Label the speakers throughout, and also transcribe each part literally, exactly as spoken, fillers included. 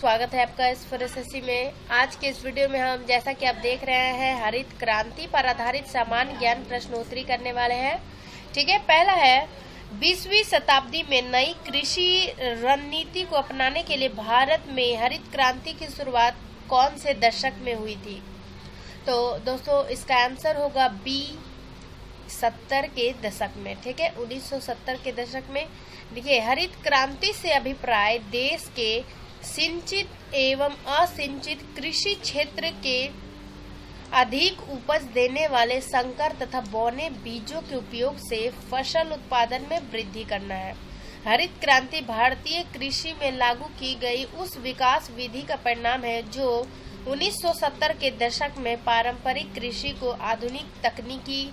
Speaker 1: स्वागत है आपका इस फरससी में। आज के इस वीडियो में हम जैसा कि आप देख रहे हैं हरित क्रांति पर आधारित सामान्य ज्ञान प्रश्नोत्तरी करने वाले हैं। ठीक है, पहला है बीसवीं शताब्दी में नई कृषि रणनीति को अपनाने के लिए भारत में हरित क्रांति की शुरुआत कौन से दशक में हुई थी? तो दोस्तों इसका आंसर होगा बी सत्तर के दशक में। ठीक है, उन्नीस सौ सत्तर के दशक में। देखिए, हरित क्रांति से अभिप्राय देश के सिंचित एवं असिंचित कृषि क्षेत्र के अधिक उपज देने वाले संकर तथा बौने बीजों के उपयोग से फसल उत्पादन में वृद्धि करना है। हरित क्रांति भारतीय कृषि में लागू की गई उस विकास विधि का परिणाम है जो उन्नीस सौ सत्तर के दशक में पारंपरिक कृषि को आधुनिक तकनीकी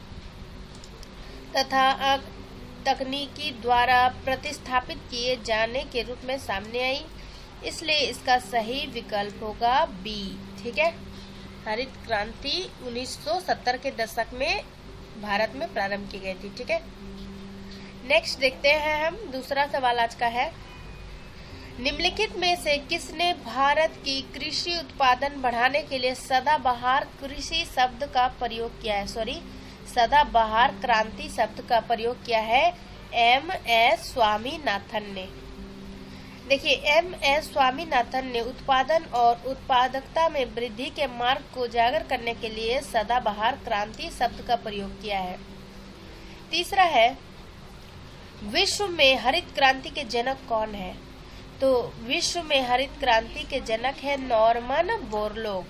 Speaker 1: तथा तकनीकी द्वारा प्रतिस्थापित किए जाने के रूप में सामने आई। इसलिए इसका सही विकल्प होगा बी। ठीक है, हरित क्रांति उन्नीस सौ सत्तर के दशक में भारत में प्रारंभ की गई थी। ठीक है, नेक्स्ट देखते हैं हम। दूसरा सवाल आज का है, निम्नलिखित में से किसने भारत की कृषि उत्पादन बढ़ाने के लिए सदाबहार कृषि शब्द का प्रयोग किया है? सॉरी सदाबहार क्रांति शब्द का प्रयोग किया है? एम एस स्वामीनाथन ने। देखिए, एम एस स्वामीनाथन ने उत्पादन और उत्पादकता में वृद्धि के मार्ग को उजागर करने के लिए सदाबहार क्रांति शब्द का प्रयोग किया है। तीसरा है, विश्व में हरित क्रांति के जनक कौन है? तो विश्व में हरित क्रांति के जनक है नॉर्मन बोरलॉग।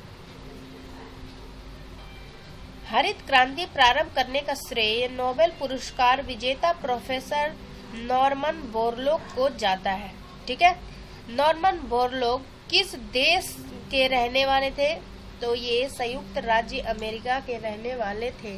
Speaker 1: हरित क्रांति प्रारंभ करने का श्रेय नोबेल पुरस्कार विजेता प्रोफेसर नॉर्मन बोरलॉग को जाता है। ठीक है, नॉर्मन बोरलॉग किस देश के रहने वाले थे? तो ये संयुक्त राज्य अमेरिका के रहने वाले थे।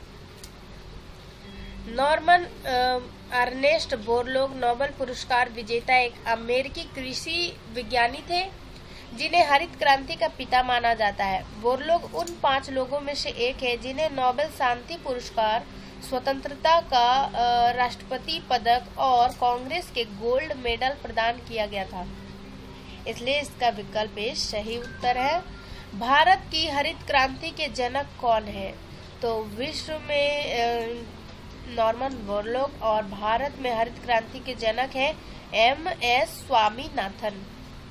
Speaker 1: नॉर्मन अर्नेस्ट बोरलॉग नोबेल पुरस्कार विजेता एक अमेरिकी कृषि विज्ञानी थे जिन्हें हरित क्रांति का पिता माना जाता है। बोरलॉग उन पांच लोगों में से एक है जिन्हें नोबेल शांति पुरस्कार, स्वतंत्रता का राष्ट्रपति पदक और कांग्रेस के गोल्ड मेडल प्रदान किया गया था। इसलिए इसका विकल्प ए सही उत्तर है। भारत की हरित क्रांति के जनक कौन है? तो विश्व में नॉर्मन बोरलॉग और भारत में हरित क्रांति के जनक है M S Swaminathan.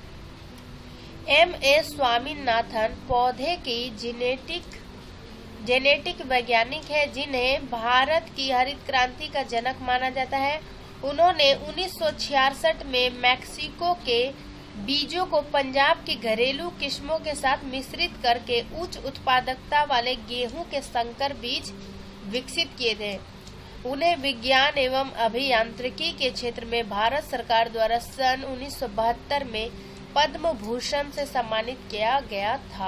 Speaker 1: M S Swaminathan पौधे की जेनेटिक जेनेटिक वैज्ञानिक है जिन्हें भारत की हरित क्रांति का जनक माना जाता है। उन्होंने उन्नीस सौ छियासठ में मैक्सिको के बीजों को पंजाब की घरेलू किस्मों के साथ मिश्रित करके उच्च उत्पादकता वाले गेहूं के संकर बीज विकसित किए थे। उन्हें विज्ञान एवं अभियांत्रिकी के क्षेत्र में भारत सरकार द्वारा सन उन्नीस सौ बहत्तर में पद्म भूषण से सम्मानित किया गया था।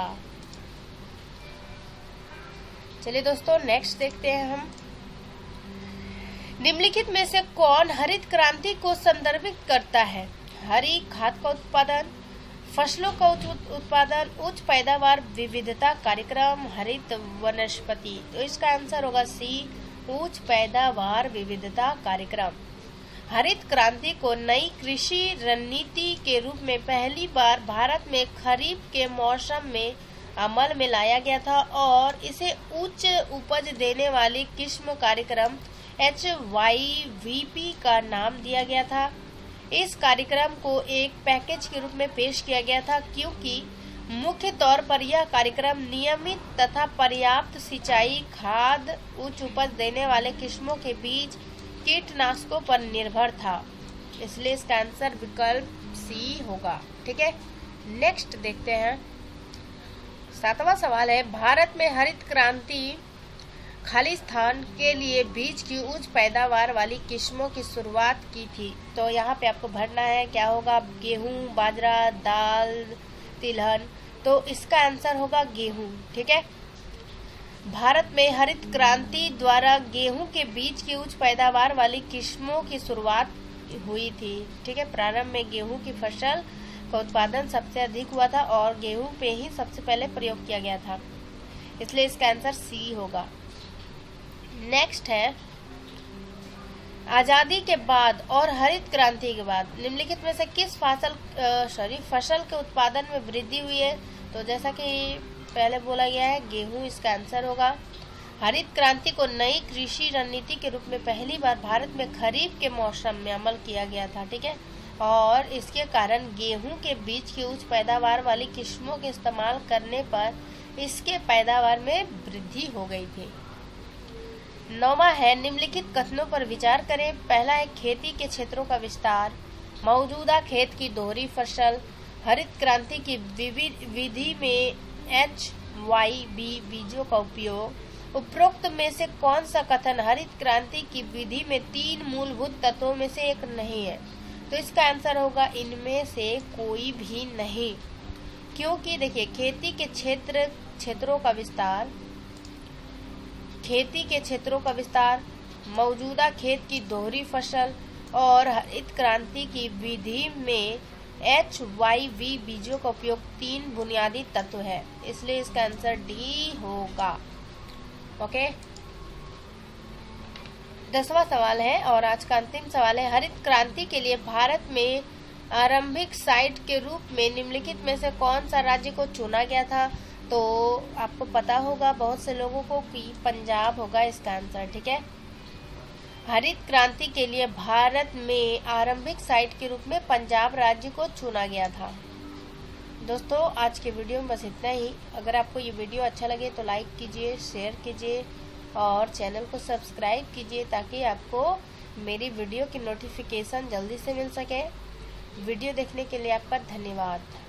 Speaker 1: चलिए दोस्तों, नेक्स्ट देखते हैं हम। निम्नलिखित में से कौन हरित क्रांति को संदर्भित करता है? हरी खाद का उत्पादन, फसलों का उत्पादन, उच्च पैदावार विविधता कार्यक्रम, हरित वनस्पति। तो इसका आंसर होगा सी, उच्च पैदावार विविधता कार्यक्रम। हरित क्रांति को नई कृषि रणनीति के रूप में पहली बार भारत में खरीफ के मौसम में अमल में लाया गया था और इसे उच्च उपज देने वाली किस्म कार्यक्रम एच वाई वी पी का नाम दिया गया था। इस कार्यक्रम को एक पैकेज के रूप में पेश किया गया था क्योंकि मुख्य तौर पर यह कार्यक्रम नियमित तथा पर्याप्त सिंचाई, खाद, उच्च उपज देने वाले किस्मों के बीच कीटनाशकों पर निर्भर था। इसलिए इसका आंसर विकल्प सी होगा। ठीक है, नेक्स्ट देखते हैं। सातवां सवाल है, भारत में हरित क्रांति खालिस्तान के लिए बीज की उच्च पैदावार वाली किस्मों की शुरुआत की थी। तो यहाँ पे आपको भरना है, क्या होगा? गेहूं, बाजरा, दाल, तिलहन। तो इसका आंसर होगा गेहूं। ठीक है, भारत में हरित क्रांति द्वारा गेहूं के बीज की उच्च पैदावार वाली किस्मों की शुरुआत हुई थी। ठीक है, प्रारंभ में गेहूं की फसल का उत्पादन सबसे अधिक हुआ था और गेहूं पे ही सबसे पहले प्रयोग किया गया था। इसलिए इसका आंसर सी होगा। नेक्स्ट है, आजादी के बाद और हरित क्रांति के बाद निम्नलिखित में से किस फसल सॉरी फसल के उत्पादन में वृद्धि हुई है? तो जैसा कि पहले बोला गया है, गेहूं इसका आंसर होगा। हरित क्रांति को नई कृषि रणनीति के रूप में पहली बार भारत में खरीफ के मौसम में अमल किया गया था, ठीक है। और इसके कारण गेहूं के बीज की उच्च पैदावार वाली किस्मों के इस्तेमाल करने पर इसके पैदावार में वृद्धि हो गई थी। नौवा है, निम्नलिखित कथनों पर विचार करें। पहला है, खेती के क्षेत्रों का विस्तार, मौजूदा खेत की दोहरी फसल, हरित क्रांति की विधि में एच वाई बी बीजों का उपयोग। उपरोक्त में से कौन सा कथन हरित क्रांति की विधि में तीन मूलभूत तत्वों में से एक नहीं है? तो इसका आंसर होगा इनमें से कोई भी नहीं, क्योंकि देखिए खेती के क्षेत्र क्षेत्रों का विस्तार खेती के क्षेत्रों का विस्तार, मौजूदा खेत की दोहरी फसल और हरित क्रांति की विधि में एच वाई वी बीजों का उपयोग तीन बुनियादी तत्व है, इसलिए इसका आंसर डी होगा। ओके, दसवां सवाल है और आज का अंतिम सवाल है, हरित क्रांति के लिए भारत में आरंभिक साइट के रूप में निम्नलिखित में से कौन सा राज्य को चुना गया था? तो आपको पता होगा बहुत से लोगों को कि पंजाब होगा इसका आंसर, ठीक है। हरित क्रांति के लिए भारत में आरंभिक साइट के रूप में पंजाब राज्य को चुना गया था। दोस्तों, आज के वीडियो में बस इतना ही। अगर आपको ये वीडियो अच्छा लगे तो लाइक कीजिए, शेयर कीजिए और चैनल को सब्सक्राइब कीजिए ताकि आपको मेरी वीडियो की नोटिफिकेशन जल्दी से मिल सके। वीडियो देखने के लिए आपका धन्यवाद।